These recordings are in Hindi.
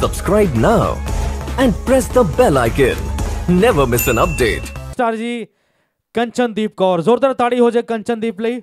Subscribe now and press the bell icon. Never miss an update. Star जी कंचनदीप कौर, जोरदार ताड़ी हो जाए कंचनदीप ਲਈ।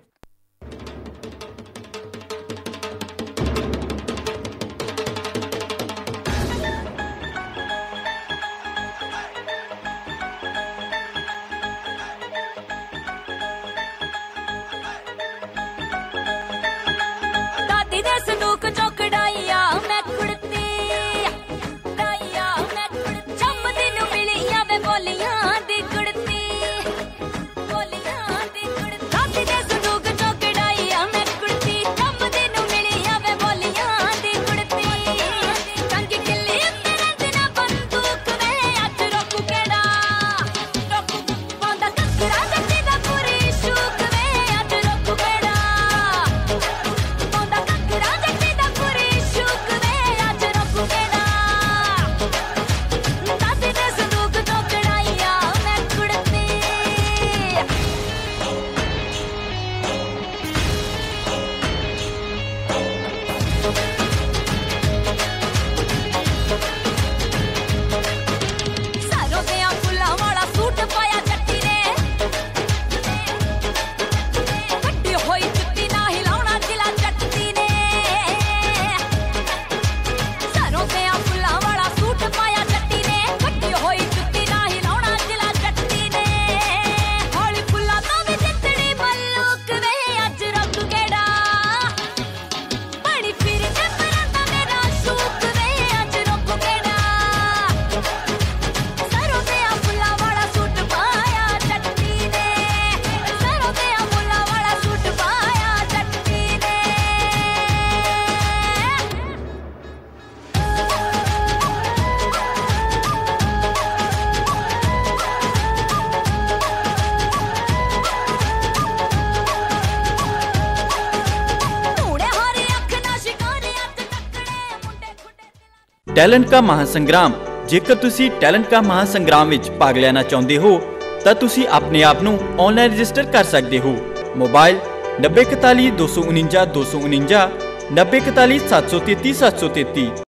टैलेंट का महासंग्राम। जेकर तुसी टैलेंट का महासंग्राम विच भाग लेना चाहते हो तो तुसी अपने आप नू ऑनलाइन रजिस्टर कर सकते हो। मोबाइल 9041 249 249 9041 733 733।